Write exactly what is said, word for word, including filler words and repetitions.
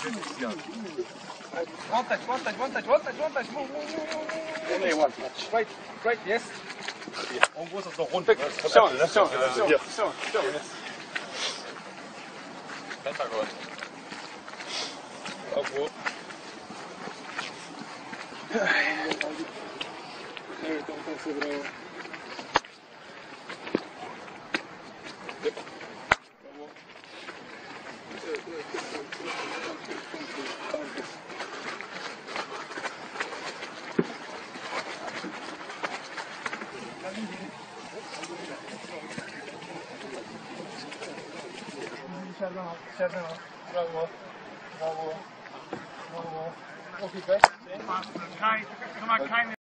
One touch, one touch, one touch, one touch, one touch. Move, move, move, move. Only one touch. Right, right, yes. Irgendwo ist es noch rund. Schau, schau, schau, schau, schau, jetzt. Pentagon. Irgendwo. İçeriden al, içeriden al. Bravo. Bravo. Bravo. Okay, guys.